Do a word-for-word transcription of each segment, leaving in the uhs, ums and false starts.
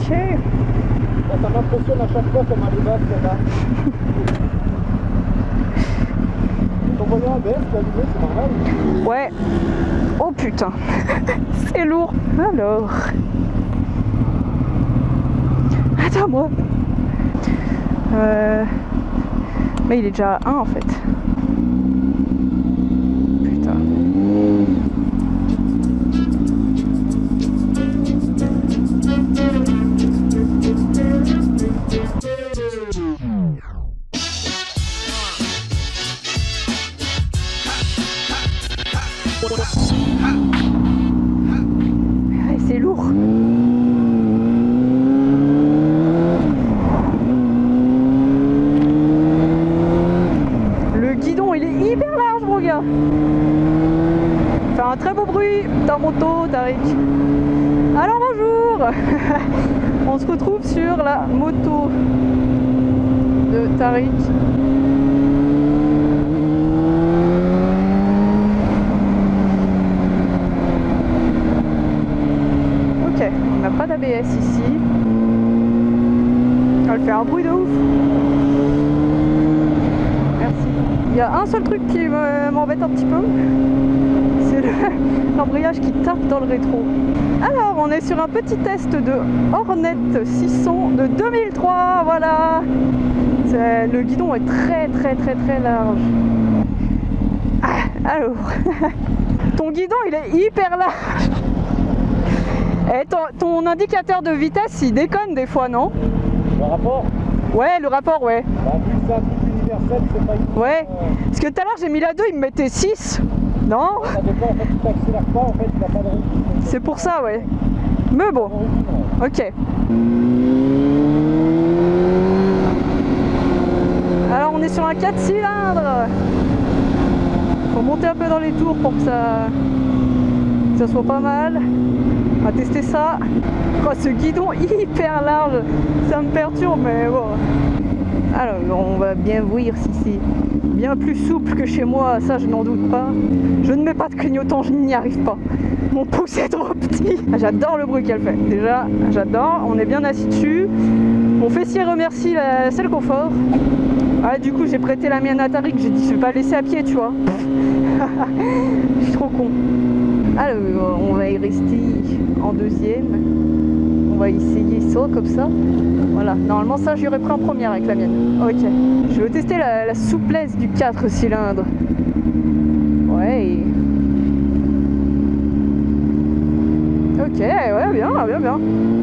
Ça m'impressionne à chaque fois comme elle est basse, celle-là. Ton voyant A B S, t'as allumé, c'est normal. Ouais. Oh putain. C'est lourd. Alors. Attends, moi. Euh... Mais il est déjà à un en fait. Putain. Ouais, c'est lourd. Le guidon il est hyper large mon gars. Fait un très beau bruit ta moto Tariq. Alors bonjour. On se retrouve sur la moto de Tariq. Ok, on n'a pas d'A B S ici. Elle fait un bruit de ouf. Merci. Il y a un seul truc qui m'embête un petit peu. C'est l'embrayage qui tape dans le rétro. Alors, on est sur un petit test de Hornet six cents de deux mille trois, voilà. Le guidon est très très très très large. Ah, alors, ton guidon il est hyper large. Et ton, ton indicateur de vitesse il déconne des fois, non? Le rapport? Ouais, le rapport, ouais. Bah, vu que c'est un truc universel, c'est pas une... Ouais, parce que tout à l'heure j'ai mis la deux, il me mettait six. Non? Ça dépend, en fait, tu t'accélères pas, en fait, il n'a pas de rythme. C'est pour ça, ouais. Mais bon, ok. Alors on est sur un quatre cylindres. Faut monter un peu dans les tours pour que ça, que ça soit pas mal. On va tester ça. Oh, ce guidon hyper large, ça me perturbe, mais bon. Alors on va bien voir si c'est bien plus souple que chez moi, ça je n'en doute pas. Je ne mets pas de clignotant, je n'y arrive pas. Mon pouce est trop petit. Ah, j'adore le bruit qu'elle fait. Déjà, j'adore. On est bien assis dessus. Mon fessier remercie la selle confort. Ah, du coup, j'ai prêté la mienne à Tariq. J'ai dit, je vais pas laisser à pied, tu vois. Je suis trop con. Alors, on va y rester en deuxième. On va essayer ça comme ça. Voilà. Normalement, ça, j'aurais pris en première avec la mienne. Ok. Je vais tester la, la souplesse du quatre cylindres. Ouais. Ok, ouais, bien, bien, bien.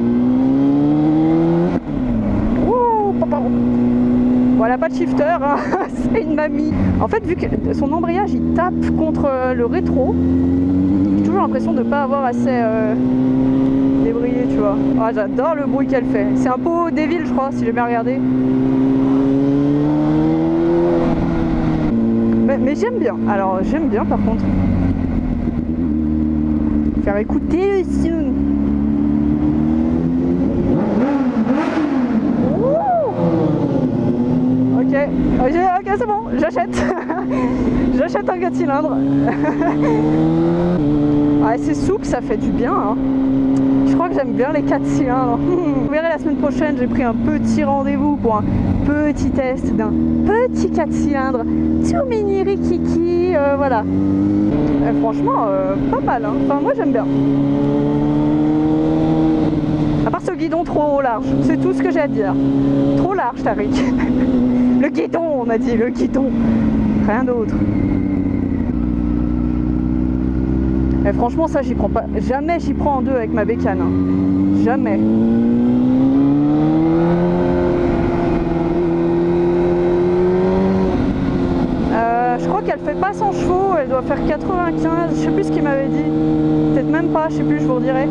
Ouh, papa. Voilà, pas de shifter, hein. C'est une mamie. En fait, vu que son embrayage il tape contre le rétro, j'ai toujours l'impression de ne pas avoir assez euh, débrayé, tu vois. Ah, j'adore le bruit qu'elle fait. C'est un pot Devil, je crois, si j'ai bien regardé. Mais, mais j'aime bien. Alors, j'aime bien par contre. Faire écouter le son. Ok, ok, ok, c'est bon, j'achète. J'achète un quatre cylindres. Ouais, c'est souple, ça fait du bien. Hein. Je crois que j'aime bien les quatre cylindres. Vous verrez la semaine prochaine, j'ai pris un petit rendez-vous pour un petit test d'un petit quatre cylindres. Tout mini rikiki, euh, voilà. Et franchement, euh, pas mal. Hein. Enfin, moi j'aime bien. À part ce guidon trop large, c'est tout ce que j'ai à dire. Trop large, Tariq. Le guidon, on a dit, le guidon. Rien d'autre. Et franchement, ça, j'y prends pas. Jamais j'y prends en deux avec ma bécane. Hein. Jamais. Euh, je crois qu'elle fait pas cent chevaux, elle doit faire quatre-vingt-quinze. Je sais plus ce qu'il m'avait dit. Peut-être même pas, je sais plus, je vous redirai.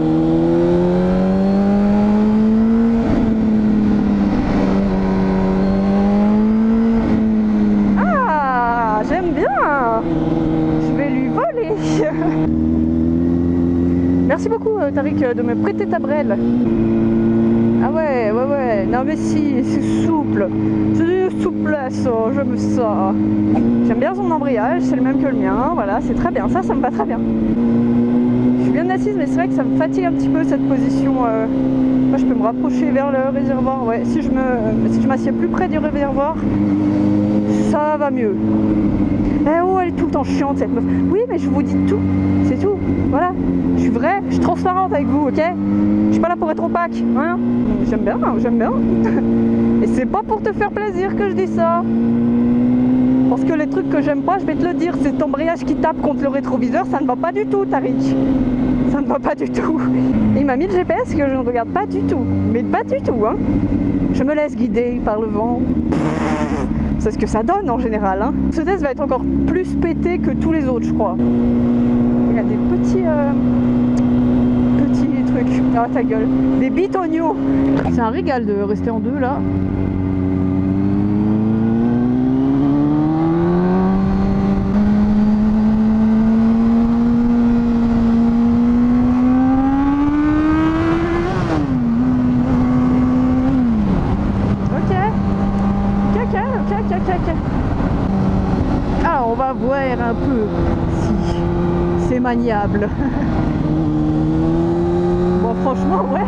Merci beaucoup Tariq de me prêter ta brelle. Ah ouais, ouais, ouais. Non mais si, c'est souple. C'est du souplesse, j'aime ça. J'aime bien son embrayage, c'est le même que le mien. Voilà, c'est très bien. Ça, ça me va très bien. Je suis bien assise, mais c'est vrai que ça me fatigue un petit peu cette position. Euh... Moi, je peux me rapprocher vers le réservoir. Ouais, si je me, si je m'assieds plus près du réservoir, ça va mieux. Eh oh, elle est tout le temps chiante cette meuf. Oui, mais je vous dis tout, c'est tout. Voilà, je suis vraie, je suis transparente avec vous, ok? Je suis pas là pour être opaque, hein? J'aime bien, j'aime bien. Et c'est pas pour te faire plaisir que je dis ça. Parce que les trucs que j'aime pas, je vais te le dire, cet embrayage qui tape contre le rétroviseur, ça ne va pas du tout, Tariq. Ça ne va pas du tout. Il m'a mis le G P S que je ne regarde pas du tout. Mais pas du tout, hein. Je me laisse guider par le vent. C'est ce que ça donne en général, hein. Ce test va être encore plus pété que tous les autres, je crois. Il y a des petits... Euh... petits trucs. Ah, ta gueule. Des bitoniaux. C'est un régal de rester en deux, là. Alors on va voir un peu si c'est maniable. Bon, franchement, ouais.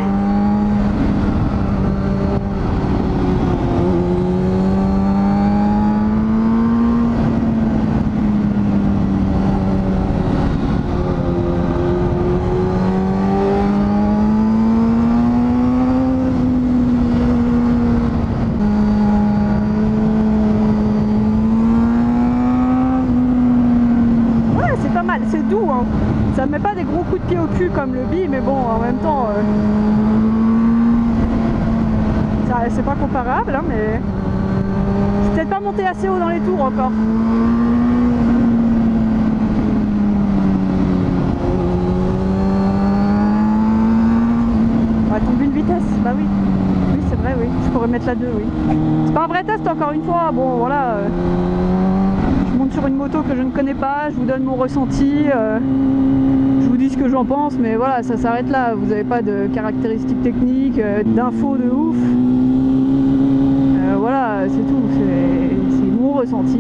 C'est doux, hein. Ça me met pas des gros coups de pied au cul comme le bi, mais bon, en même temps, euh, c'est pas comparable, hein, mais je suis peut-être pas monté assez haut dans les tours encore. On va tomber une vitesse, bah oui, oui c'est vrai, oui, je pourrais mettre la deux, oui. C'est pas un vrai test encore une fois, bon voilà. Euh... Je monte sur une moto que je ne connais pas, je vous donne mon ressenti, euh, je vous dis ce que j'en pense, mais voilà, ça s'arrête là. Vous n'avez pas de caractéristiques techniques, euh, d'infos de ouf. Euh, voilà, c'est tout, c'est mon ressenti.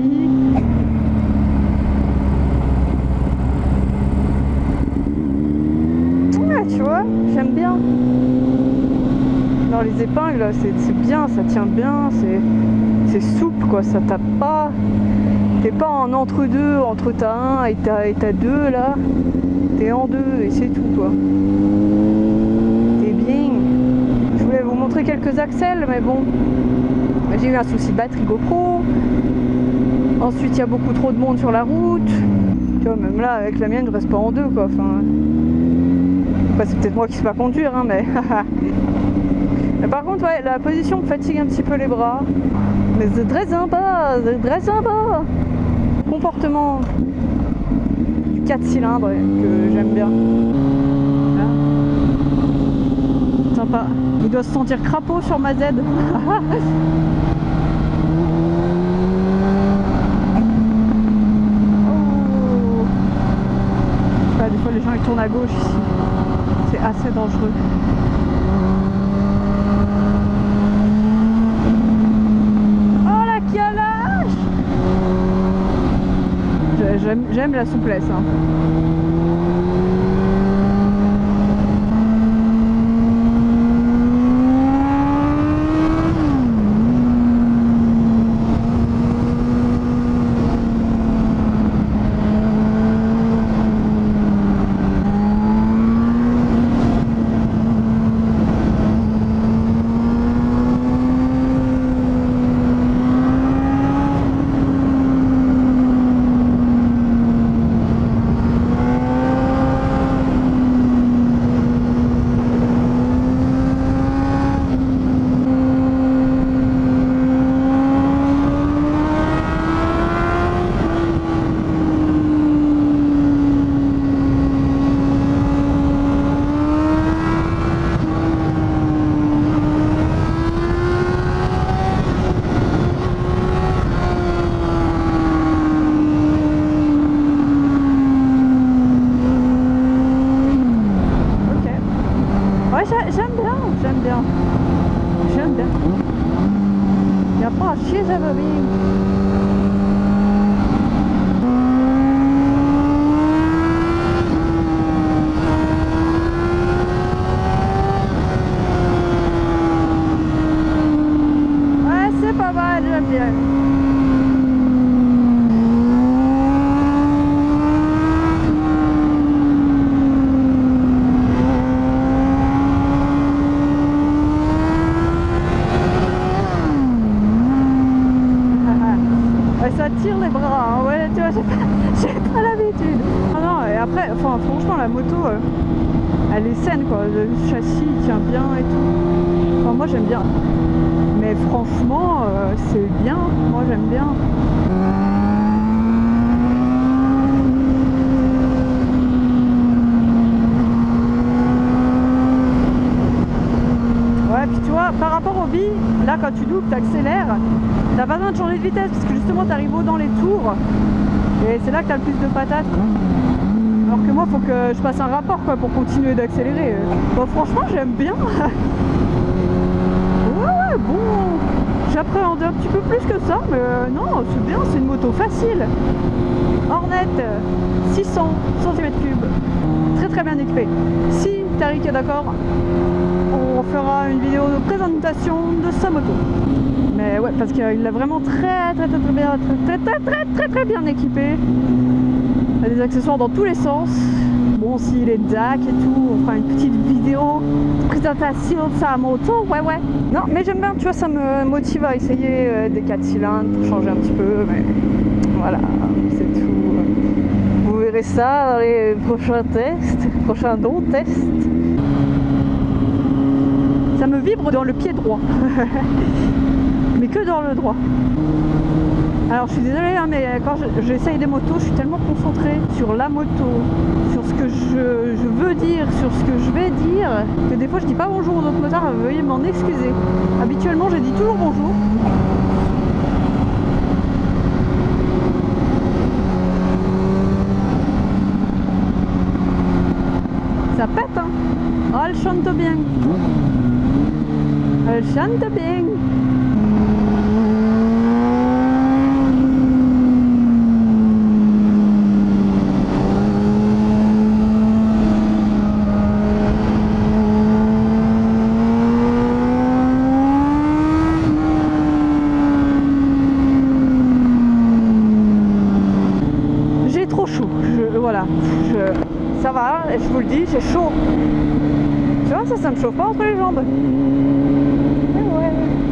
Ouais, tu vois, j'aime bien. Dans les épingles, c'est bien, ça tient bien, c'est souple, quoi, ça tape pas. T'es pas en entre-deux, entre ta un et ta, et ta deux là. T'es en deux et c'est tout, quoi. T'es bien. Je voulais vous montrer quelques accels, mais bon. J'ai eu un souci de batterie GoPro. Ensuite, il y a beaucoup trop de monde sur la route. Tu vois, même là, avec la mienne, je reste pas en deux, quoi. Enfin, enfin c'est peut-être moi qui sais pas conduire, hein, mais... mais par contre, ouais, la position me fatigue un petit peu les bras. Mais c'est très sympa, c'est très sympa. Comportement du quatre cylindres que j'aime bien. Voilà. Sympa. Il doit se sentir crapaud sur ma Z. Oh. Enfin, des fois les gens ils tournent à gauche ici. C'est assez dangereux. J'aime la souplesse. Hein. J'aime bien, j'aime bien. J'aime bien. Il n'y a pas à chier, j'aime bien. quoi. Le châssis il tient bien et tout. Enfin, moi j'aime bien. Mais franchement, euh, c'est bien. Moi j'aime bien. Ouais, puis tu vois, par rapport au bi, là quand tu doubles, tu accélères, t'as pas besoin de changer de vitesse parce que justement tu arrives haut dans les tours et c'est là que tu as le plus de patates. Alors que moi, il faut que je passe un rapport quoi, pour continuer d'accélérer. Bon, franchement, j'aime bien. Ouais, ouais, bon, j'appréhendais un petit peu plus que ça, mais euh, non, c'est bien, c'est une moto facile. Hornet, six cents centimètres cubes, très très bien équipé. Si Tariq est d'accord, on fera une vidéo de présentation de sa moto. Mais ouais, parce qu'il l'a vraiment très très très très bien, très très très très très bien équipé. Il y a des accessoires dans tous les sens. Bon, s'il est D A C et tout, on fera une petite vidéo de présentation de sa moto. Ouais, ouais. Non, mais j'aime bien, tu vois, ça me motive à essayer euh, des quatre cylindres pour changer un petit peu. Mais voilà, c'est tout. Vous verrez ça dans les prochains tests, prochains dons tests. Ça me vibre dans le pied droit. Mais que dans le droit. Alors je suis désolée, hein, mais quand j'essaye des motos, je suis tellement concentrée sur la moto, sur ce que je, je veux dire, sur ce que je vais dire, que des fois je dis pas bonjour aux autres motards, veuillez m'en excuser. Habituellement je dis toujours bonjour. Ça pète, hein. Oh, elle chante bien. Elle chante bien. Voilà, je, ça va, je vous le dis, j'ai chaud. Tu vois, ça, ça me chauffe pas entre les jambes. Et ouais.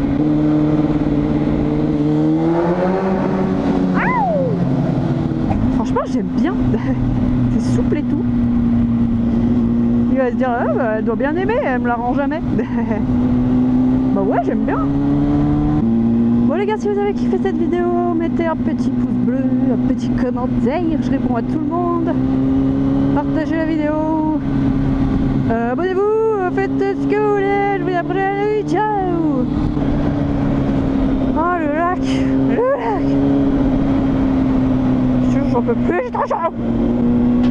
Ah, franchement, j'aime bien. C'est souple et tout. Il va se dire, ah, bah, elle doit bien aimer, elle me la rend jamais. Bah ouais, j'aime bien. Bon les gars, si vous avez kiffé cette vidéo, mettez un petit pouce bleu, un petit commentaire, je réponds à tout le monde. Partagez la vidéo. Euh, Abonnez-vous, faites ce que vous voulez, je vous dis à la prochaine, ciao. Oh le lac, le lac. Je j'en peux plus, j'ai trop chaud.